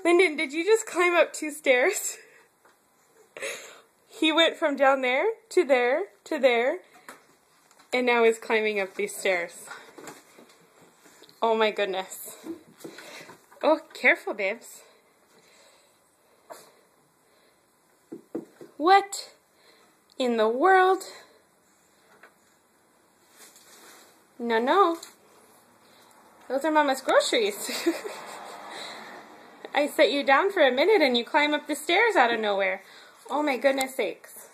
Lyndon, did you just climb up 2 stairs? He went from down there to there to there, and now is climbing up these stairs. Oh my goodness. Oh, careful, babes. What in the world? No, no. Those are Mama's groceries. I set you down for a minute and you climb up the stairs out of nowhere. Oh my goodness sakes.